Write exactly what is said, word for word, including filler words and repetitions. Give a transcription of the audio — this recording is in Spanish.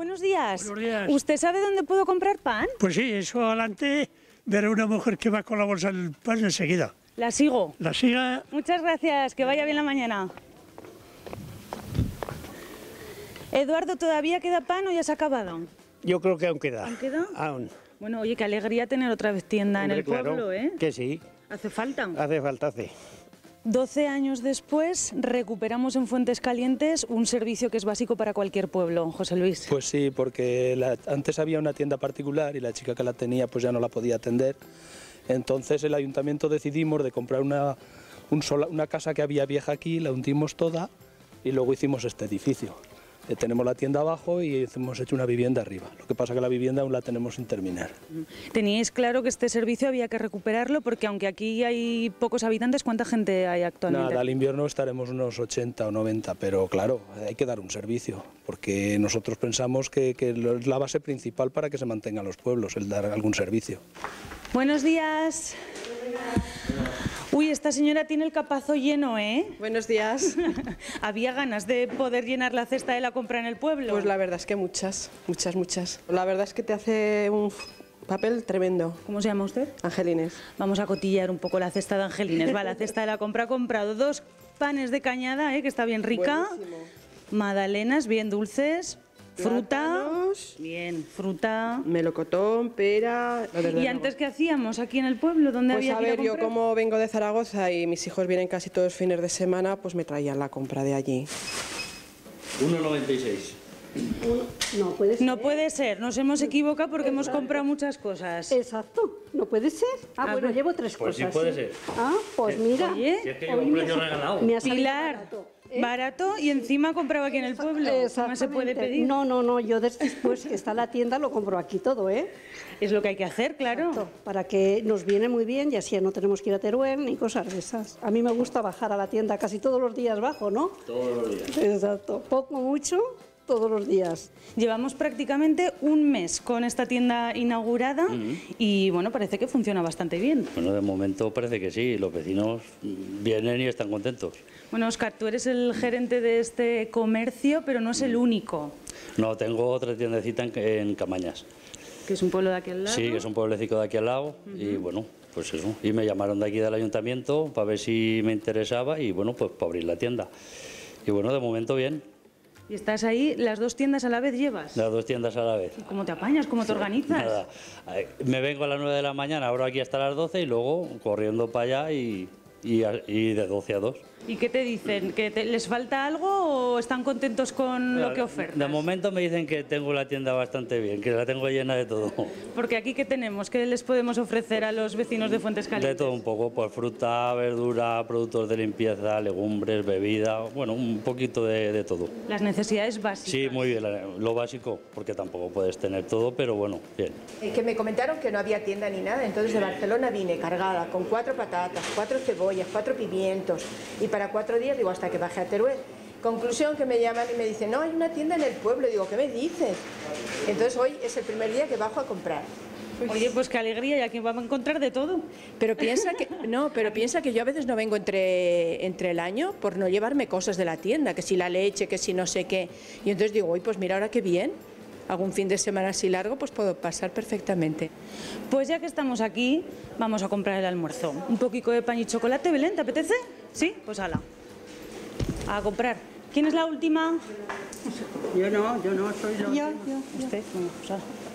buenos días. Buenos días. ¿Usted sabe dónde puedo comprar pan? Pues sí, eso adelante, veré una mujer que va con la bolsa del pan enseguida. La sigo. La siga. Muchas gracias, que vaya bien la mañana. Eduardo, ¿todavía queda pan o ya se ha acabado? Yo creo que aún queda. ¿Aún queda? Aún. Bueno, oye, qué alegría tener otra vez tienda Hombre, en el claro, pueblo, ¿eh? Que sí, Hace falta. hace falta, hace. doce años después, recuperamos en Fuentes Calientes un servicio que es básico para cualquier pueblo, José Luis. Pues sí, porque la- antes había una tienda particular y la chica que la tenía pues ya no la podía atender. Entonces el ayuntamiento decidimos de comprar una, un sola- una casa que había vieja aquí, la hundimos toda y luego hicimos este edificio. Eh, tenemos la tienda abajo y hemos hecho una vivienda arriba. Lo que pasa que la vivienda aún la tenemos sin terminar. Teníais claro que este servicio había que recuperarlo porque aunque aquí hay pocos habitantes, ¿cuánta gente hay actualmente? Nada, al invierno estaremos unos ochenta o noventa, pero claro, hay que dar un servicio, porque nosotros pensamos que, que lo- es la base principal para que se mantengan los pueblos, el dar algún servicio. Buenos días. Uy, esta señora tiene el capazo lleno, ¿eh? Buenos días. ¿Había ganas de poder llenar la cesta de la compra en el pueblo? Pues la verdad es que muchas, muchas, muchas. La verdad es que te hace un papel tremendo. ¿Cómo se llama usted? Angelines. Vamos a cotillar un poco la cesta de Angelines. Va, la cesta de la compra ha comprado dos panes de cañada, ¿eh? Que está bien rica. Buenísimo. Magdalenas, bien dulces. Fruta. Plátanos. Bien, fruta. Melocotón, pera... lo del ¿Y verano. antes qué hacíamos aquí en el pueblo? ¿Dónde Pues había a que ir a ver, yo comprar? como vengo de Zaragoza y mis hijos vienen casi todos los fines de semana, pues me traían la compra de allí. uno noventa y seis. No puede ser. No puede ser, nos hemos equivocado porque hemos comprado muchas cosas. Exacto, no puede ser. Ah, A bueno, ver. llevo tres Pues sí cosas. puede ser. Ah, pues mira. Oye, Si es que lleva hoy un me precio ha- regalado. Me ha salido Pilar, barato, ¿eh? barato y encima compraba aquí en el pueblo. ¿Qué más se puede Exactamente. pedir? No, no, no, yo después que está la tienda lo compro aquí todo, ¿eh? Es lo que hay que hacer, claro. Exacto, para que nos viene muy bien y así no tenemos que ir a Teruel ni cosas de esas. A mí me gusta bajar a la tienda casi todos los días bajo, ¿no? Todos los días. Exacto, poco, mucho, todos los días. Llevamos prácticamente un mes con esta tienda inaugurada y bueno, parece que funciona bastante bien. Bueno, de momento parece que sí. Los vecinos vienen y están contentos. Bueno, Óscar, tú eres el gerente de este comercio, pero no es el único, No, tengo otra tiendecita en, en Camañas. que es un pueblo de aquí al lado. Sí, que es un pueblecito de aquí al lado. Y bueno, pues eso. Y me llamaron de aquí del ayuntamiento para ver si me interesaba y bueno, pues para abrir la tienda. Y bueno, de momento bien. Y estás ahí, las dos tiendas a la vez llevas. Las dos tiendas a la vez. ¿Cómo te apañas? ¿Cómo te organizas? Nada. Eh, Me vengo a las nueve de la mañana, ahora aquí hasta las doce y luego corriendo para allá y, y, a- y de doce a dos. ¿Y qué te dicen? ¿Que te- les falta algo o están contentos con lo que ofertas? De momento me dicen que tengo la tienda bastante bien, que la tengo llena de todo. Porque aquí, ¿qué tenemos? ¿Qué les podemos ofrecer a los vecinos de Fuentes De Calientes? todo un poco, pues fruta, verdura, productos de limpieza, legumbres, bebida, bueno, un poquito de, de todo. Las necesidades básicas. Sí, muy bien, la- lo básico, porque tampoco puedes tener todo, pero bueno, bien. Eh, que me comentaron que no había tienda ni nada, entonces de Barcelona vine cargada con cuatro patatas, cuatro cebollas, cuatro pimientos y para cuatro días, digo, hasta que baje a Teruel. Conclusión, que me llaman y me dicen, no, hay una tienda en el pueblo. Digo, ¿qué me dices? Entonces hoy es el primer día que bajo a comprar. Oye, pues qué alegría, y aquí vamos a encontrar de todo. Pero piensa que no, pero piensa que yo a veces no vengo entre, entre el año por no llevarme cosas de la tienda, que si la leche, que si no sé qué. Y entonces digo, uy, pues mira, ahora qué bien. Algún fin de semana así largo, pues puedo pasar perfectamente. Pues ya que estamos aquí, vamos a comprar el almuerzo. Un poquito de pan y chocolate, Belén, ¿te apetece? Sí, pues ala. A comprar. ¿Quién es la última? Yo no, yo no, soy yo. Yo, yo, yo. Usted. Bueno, pues ala.